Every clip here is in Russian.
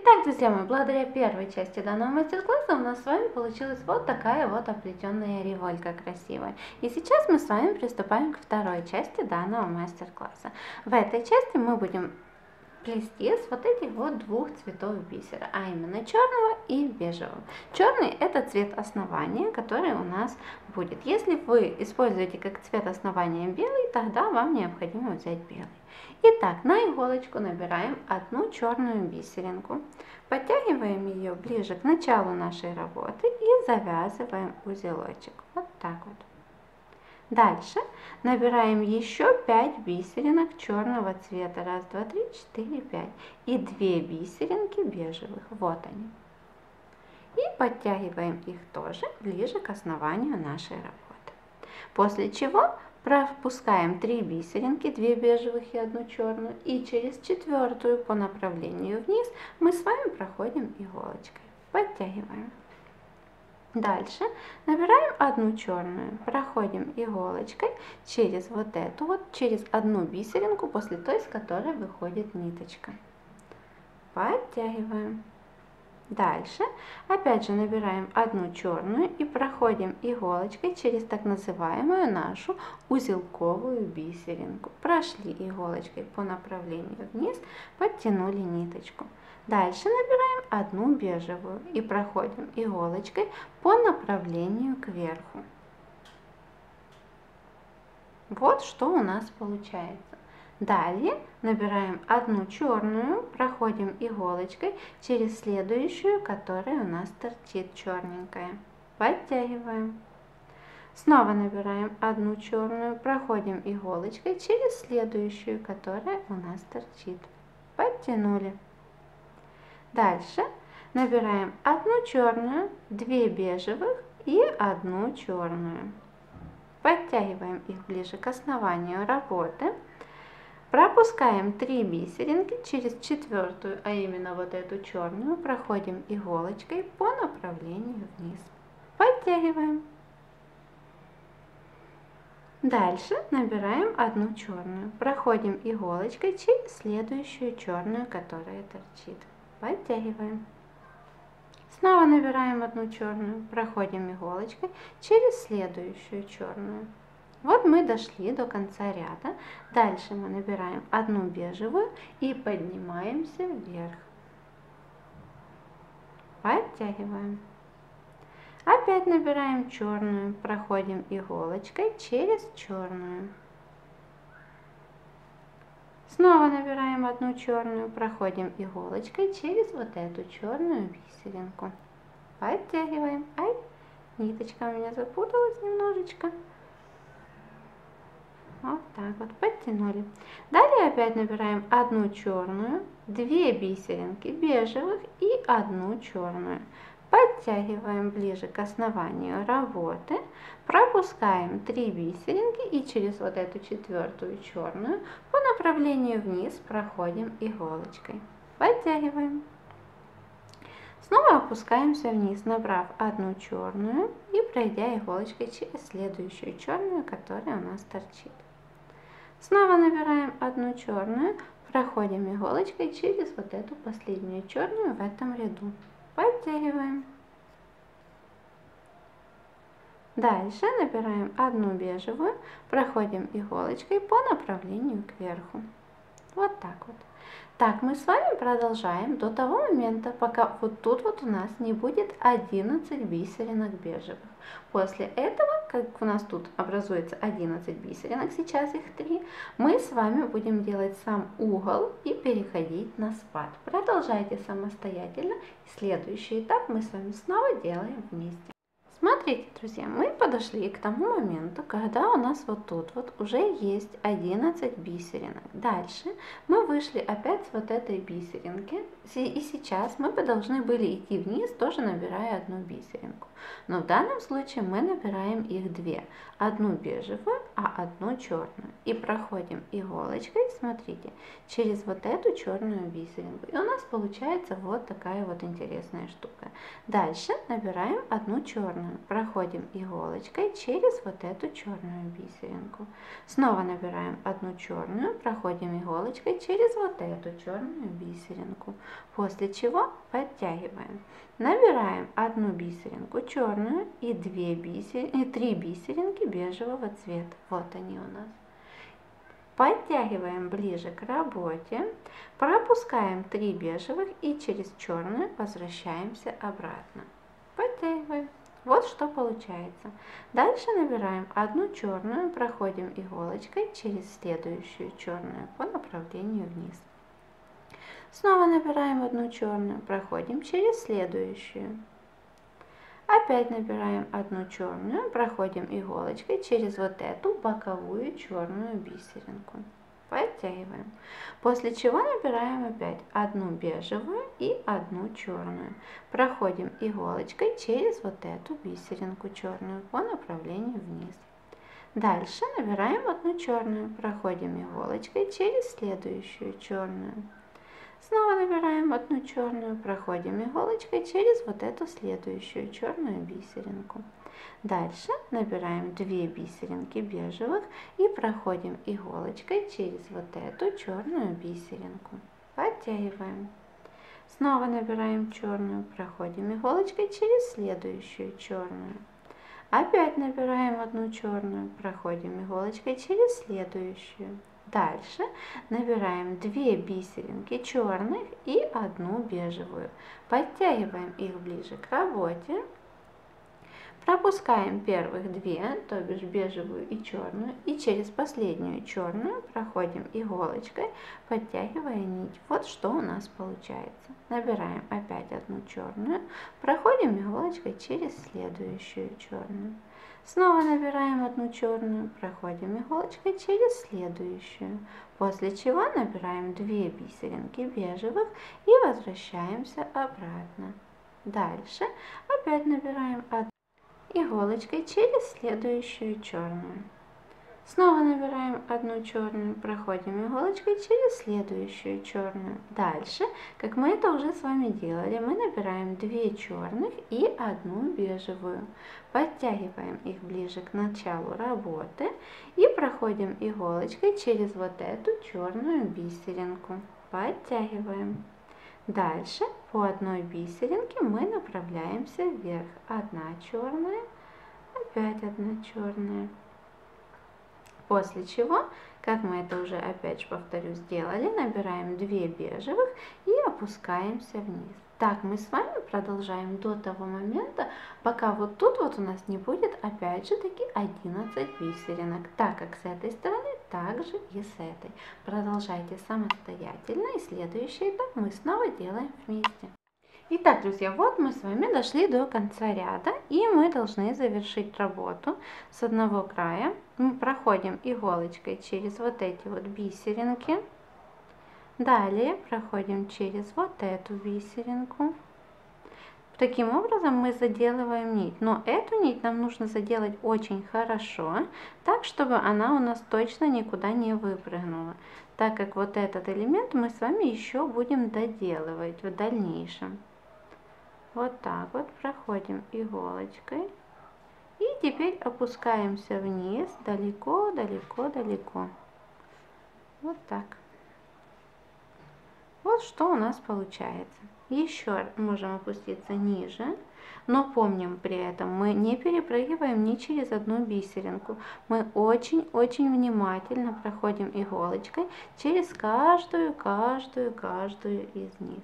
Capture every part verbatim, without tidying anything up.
Итак, друзья мои, благодаря первой части данного мастер-класса у нас с вами получилась вот такая вот оплетенная револька красивая. И сейчас мы с вами приступаем к второй части данного мастер-класса. В этой части мы будем плести с вот этих вот двух цветов бисера, а именно черного и бежевого. Черный — это цвет основания, который у нас будет. Если вы используете как цвет основания белый, тогда вам необходимо взять белый. Итак, на иголочку набираем одну черную бисеринку, подтягиваем ее ближе к началу нашей работы и завязываем узелочек. Вот так вот. Дальше набираем еще пять бисеринок черного цвета. Раз, два, три, четыре, пять. И две бисеринки бежевых. Вот они. И подтягиваем их тоже ближе к основанию нашей работы. После чего пропускаем три бисеринки, две бежевых и одну черную. И через четвертую по направлению вниз мы с вами проходим иголочкой. Подтягиваем. Дальше набираем одну черную, проходим иголочкой через вот эту вот, через одну бисеринку, после той, с которой выходит ниточка. Подтягиваем. Дальше опять же набираем одну черную и проходим иголочкой через так называемую нашу узелковую бисеринку. Прошли иголочкой по направлению вниз, подтянули ниточку. Дальше набираем одну бежевую и проходим иголочкой по направлению кверху. Вот что у нас получается. Далее набираем одну черную, проходим иголочкой через следующую, которая у нас торчит черненькая. Подтягиваем. Снова набираем одну черную, проходим иголочкой через следующую, которая у нас торчит. Подтянули. Дальше набираем одну черную, две бежевых и одну черную. Подтягиваем их ближе к основанию работы. Пропускаем три бисеринки через четвертую, а именно вот эту черную, проходим иголочкой по направлению вниз. Подтягиваем. Дальше набираем одну черную, проходим иголочкой через следующую черную, которая торчит. Подтягиваем. Снова набираем одну черную, проходим иголочкой через следующую черную. Вот мы дошли до конца ряда. Дальше мы набираем одну бежевую и поднимаемся вверх. Подтягиваем. Опять набираем черную, проходим иголочкой через черную. Снова набираем одну черную, проходим иголочкой через вот эту черную бисеринку. Подтягиваем. Ай, ниточка у меня запуталась немножечко. Вот так вот, подтянули. Далее опять набираем одну черную, две бисеринки бежевых и одну черную. Подтягиваем ближе к основанию работы, пропускаем три бисеринки и через вот эту четвертую черную по направлению вниз проходим иголочкой. Подтягиваем. Снова опускаемся вниз, набрав одну черную и пройдя иголочкой через следующую черную, которая у нас торчит. Снова набираем одну черную, проходим иголочкой через вот эту последнюю черную в этом ряду. Подтягиваем. Дальше набираем одну бежевую, проходим иголочкой по направлению кверху. Вот так вот. Так, мы с вами продолжаем до того момента, пока вот тут вот у нас не будет одиннадцать бисеринок бежевых. После этого, как у нас тут образуется одиннадцать бисеринок, сейчас их три, мы с вами будем делать сам угол и переходить на спад. Продолжайте самостоятельно. Следующий этап мы с вами снова делаем вместе. Смотрите, друзья, мы подошли к тому моменту, когда у нас вот тут вот уже есть одиннадцать бисеринок. Дальше мы вышли опять с вот этой бисеринки, и сейчас мы бы должны были идти вниз, тоже набирая одну бисеринку. Но в данном случае мы набираем их две. Одну бежевую, а одну черную. И проходим иголочкой, смотрите, через вот эту черную бисеринку. И у нас получается вот такая вот интересная штука. Дальше набираем одну черную. проходим иголочкой через вот эту черную бисеринку. Снова набираем одну черную, проходим иголочкой через вот эту черную бисеринку. После чего подтягиваем. Набираем одну бисеринку черную и, две бисер... и три бисеринки бежевого цвета. Вот они у нас. Подтягиваем ближе к работе, пропускаем три бежевых и через черную возвращаемся обратно. Подтягиваем. Вот что получается. Дальше набираем одну черную, проходим иголочкой через следующую черную по направлению вниз. Снова набираем одну черную, проходим через следующую. Опять набираем одну черную, проходим иголочкой через вот эту боковую черную бисеринку. Подтягиваем. После чего набираем опять одну бежевую и одну черную. Проходим иголочкой через вот эту бисеринку черную по направлению вниз. Дальше набираем одну черную, проходим иголочкой через следующую черную. Снова набираем одну черную, проходим иголочкой через вот эту следующую черную бисеринку. Дальше набираем две бисеринки бежевых и проходим иголочкой через вот эту черную бисеринку. Подтягиваем. Снова набираем черную, проходим иголочкой через следующую черную. Опять набираем одну черную, проходим иголочкой через следующую. Дальше набираем две бисеринки черных и одну бежевую. Подтягиваем их ближе к работе. Пропускаем первых две, то бишь бежевую и черную, и через последнюю черную проходим иголочкой, подтягивая нить. Вот что у нас получается. Набираем опять одну черную, проходим иголочкой через следующую черную. Снова набираем одну черную, проходим иголочкой через следующую, после чего набираем две бисеринки бежевых и возвращаемся обратно. Дальше опять набираем одну иголочкой через следующую черную. Снова набираем одну черную, проходим иголочкой через следующую черную. Дальше, как мы это уже с вами делали, мы набираем две черных и одну бежевую. Подтягиваем их ближе к началу работы и проходим иголочкой через вот эту черную бисеринку. Подтягиваем. Дальше по одной бисеринке мы направляемся вверх. Одна черная, опять одна черная. После чего, как мы это уже опять же повторю сделали, набираем две бежевых и опускаемся вниз. Так мы с вами продолжаем до того момента, пока вот тут вот у нас не будет опять же таки одиннадцать бисеринок, так как с этой стороны, так же и с этой. Продолжайте самостоятельно, и следующий этап мы снова делаем вместе. Итак, друзья, вот мы с вами дошли до конца ряда, и мы должны завершить работу с одного края. Мы проходим иголочкой через вот эти вот бисеринки. Далее проходим через вот эту бисеринку. Таким образом мы заделываем нить, но эту нить нам нужно заделать очень хорошо, так чтобы она у нас точно никуда не выпрыгнула, так как вот этот элемент мы с вами еще будем доделывать в дальнейшем. Вот так вот проходим иголочкой и теперь опускаемся вниз далеко, далеко, далеко. Вот так. Вот что у нас получается. Еще можем опуститься ниже, но помним при этом, мы не перепрыгиваем ни через одну бисеринку. Мы очень-очень внимательно проходим иголочкой через каждую, каждую, каждую из них.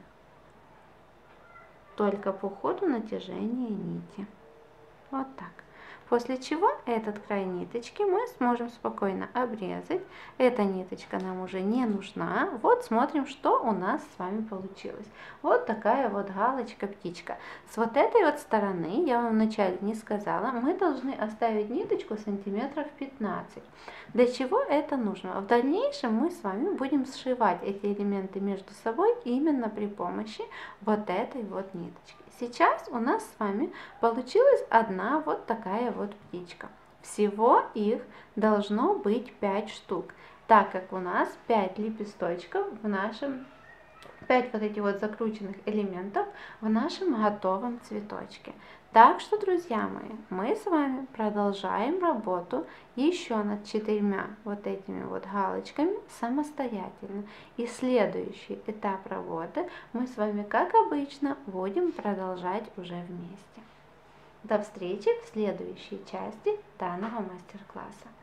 Только по ходу натяжения нити. Вот так. После чего этот край ниточки мы сможем спокойно обрезать. Эта ниточка нам уже не нужна. Вот смотрим, что у нас с вами получилось. Вот такая вот галочка-птичка. С вот этой вот стороны, я вам вначале не сказала, мы должны оставить ниточку сантиметров пятнадцать. Для чего это нужно? В дальнейшем мы с вами будем сшивать эти элементы между собой именно при помощи вот этой вот ниточки. Сейчас у нас с вами получилась одна вот такая вот птичка. Всего их должно быть пять штук, так как у нас пять лепесточков в нашем пять вот этих вот закрученных элементов в нашем готовом цветочке. Так что, друзья мои, мы с вами продолжаем работу еще над четырьмя вот этими вот галочками самостоятельно. И следующий этап работы мы с вами, как обычно, будем продолжать уже вместе. До встречи в следующей части данного мастер-класса.